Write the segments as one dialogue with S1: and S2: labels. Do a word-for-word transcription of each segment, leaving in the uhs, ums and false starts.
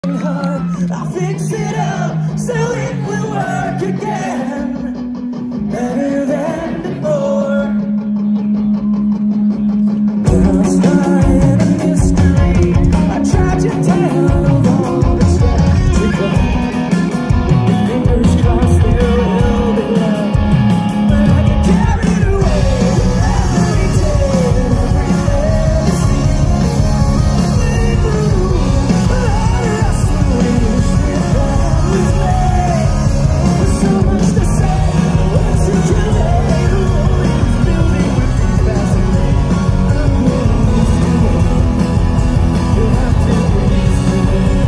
S1: I'll fix it up so it will work again, better than before. Now it's not a mystery. I tried to tell all the steps to go. Your fingers crossed, there will be love, but I can carry it away every day, every fantasy. Make room, but I wrestle with it always late. There's so much to say, what's it too late? Who always building with these fascinating? I'm getting used to it. You have to get used to it.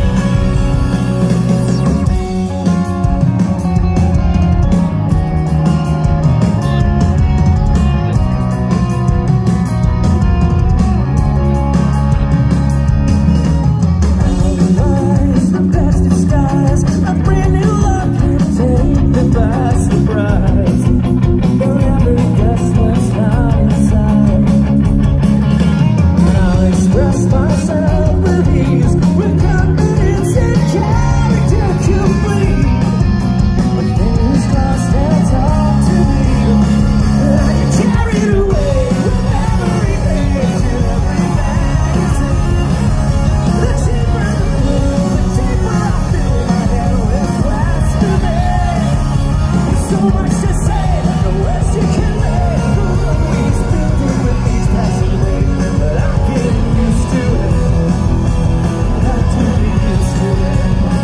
S1: Lies, the best disguise. A brand new love can take them by surprise. They'll never guess what's not inside. And I'll express myself with ease, with confidence and character complete. With fingers crossed, that's all to me. And I can carry it away with every page and every magazine. The cheaper the blue, the deeper I fill my head with blasphemy. There's so much to say, the worst you can make. Who's always building with each passing wave, but I'm getting used to it. Have to be used to it.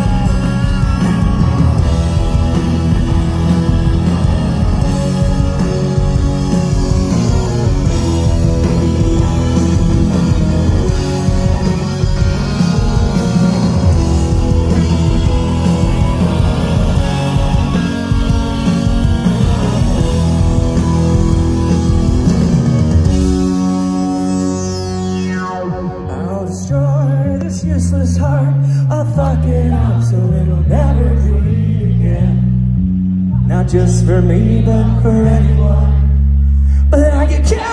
S1: I'll destroy this useless heart. I'll fuck it up so it'll never bleed again. Not just for me, but for anyone. But I can carry